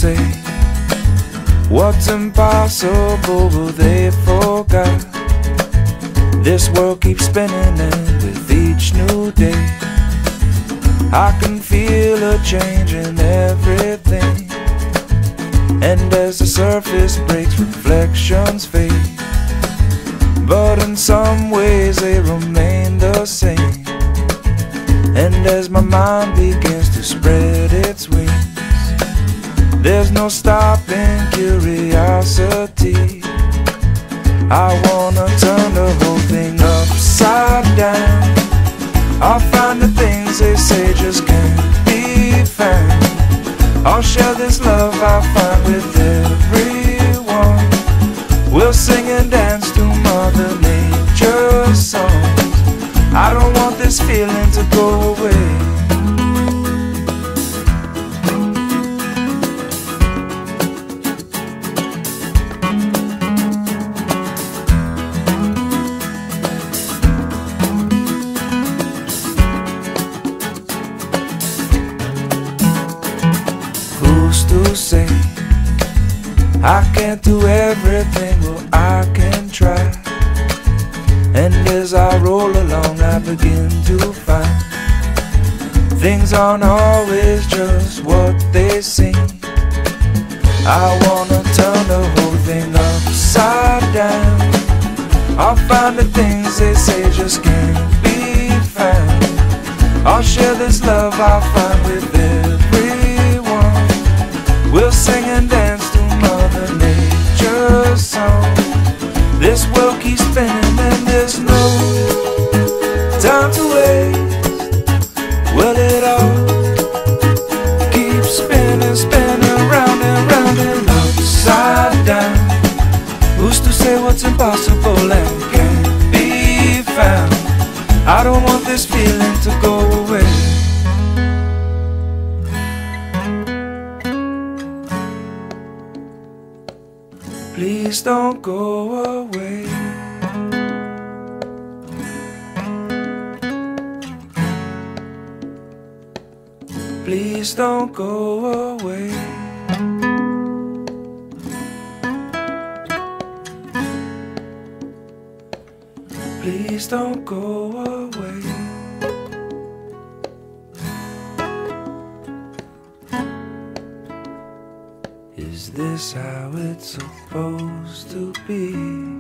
say what's impossible, but they forgot. This world keeps spinning, and with each new day I can feel a change in everything. And as the surface breaks, reflections fade, but in some ways they remain the same. And as my mind begins to spread its wings, there's no stopping curiosity. I wanna turn the whole thing upside down. I'll find the things they say just can't be found. I'll share this love I find with everyone. We'll sing and dance to Mother Nature's songs. I don't want this feeling to go away. Who's to say I can't do everything? Well, I can try. And as I roll along, I begin to find things aren't always just what they seem. I wanna turn the whole thing upside down. I'll find the things they say just can't be found. I'll share this love I find with everyone. We'll sing and dance to Mother Nature's song. This world keeps spinning and there's no time to waste. Well, it all keeps spinning, spinning round and round and upside down. Who's to say what's impossible and can't be found? I don't want this feeling to go away. Please don't go away. Please don't go away. Please don't go away. Is this how it's supposed to be?